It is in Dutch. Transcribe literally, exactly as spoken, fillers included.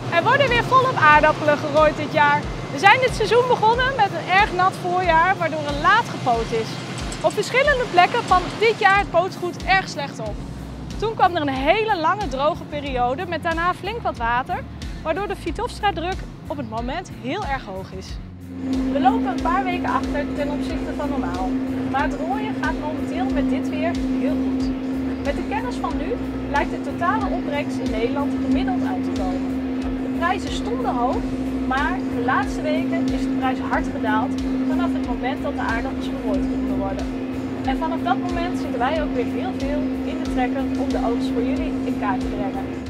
Er worden weer volop aardappelen gerooid dit jaar. We zijn dit seizoen begonnen met een erg nat voorjaar, waardoor er laat gepoot is. Op verschillende plekken kwam dit jaar het pootgoed erg slecht op. Toen kwam er een hele lange droge periode met daarna flink wat water, waardoor de Phytophthora-druk op het moment heel erg hoog is. We lopen een paar weken achter ten opzichte van normaal, maar het rooien gaat momenteel met dit weer heel goed. Met de kennis van nu lijkt de totale opbrengst in Nederland gemiddeld uit te komen. De prijzen stonden hoog, maar de laatste weken is de prijs hard gedaald vanaf het moment dat de aardappels gerooid konden worden. En vanaf dat moment zitten wij ook weer heel veel in de trekker om de oogst voor jullie in kaart te brengen.